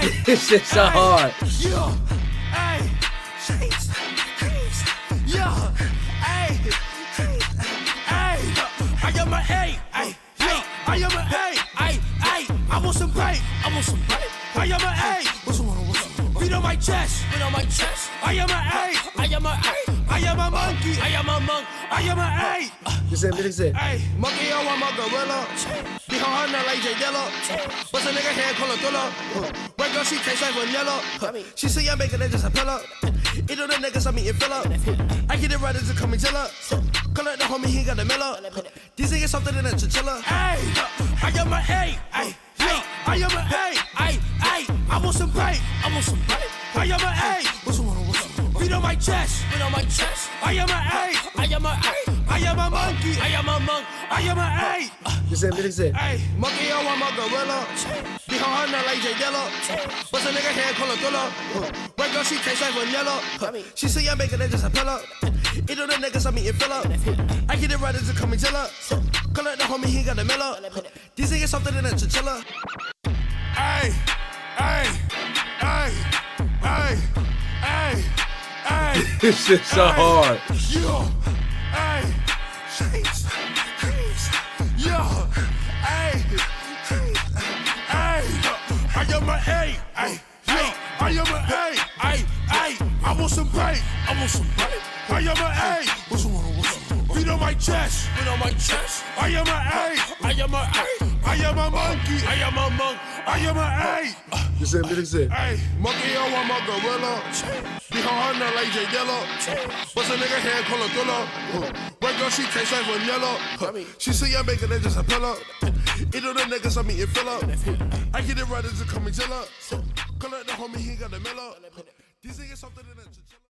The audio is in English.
This is so hard. Yeah, ay, yeah, ay, I am a A, ay, I am a A, ay, I want some bait, I want some bait. I am a A, beat on my chest, I am a A, I am a A, I am a monkey, I am a monk, I am a A. Dice. Ay, monkey, I'm a gorilla. Behind her like J Yellow. What's a nigga hair color thriller? White girl, she tastes like vanilla. She say I'm making it just a pillow. Eat all the niggas, I'm eating filler. I get it right as a coming chiller. Collect the homie, he got the miller. These niggas something in a chinchilla. Ay, I am a A, ay, I am a A, ay, I want some bait, I want some bait. I am a A, beat on my chest, I am a A, I am a A. I am a monkey, I am a monk, I am a A. Dice. Ay, monkey, I'm a gorilla. Behind her like J Yellow. What's a nigga hair color thriller? White girl, she tastes like vanilla. She say I'm making it just a pillow. Eat all the niggas, I'm eating filler. I get it right as a coming chiller. Collect the homie, he got the miller. These niggas something in a chinchilla. Ay, This is so hard. yeah, ay, yeah, ay, I am a A, I am a A, I want some bait, I want some bait. I am a A, beat on my chest, I am a A, I am a A, I am a monkey, I am a monk, I am a A. Dice. Ay, monkey, I'm a gorilla. Behind her like J Yellow. What's a nigga hair color thriller? White girl, she tastes like vanilla. She say I'm making it just a pillow. Eat all the niggas, I'm eating filler. I get it right as a coming chiller. Collect the homie, he got the miller. These niggas something in a chinchilla.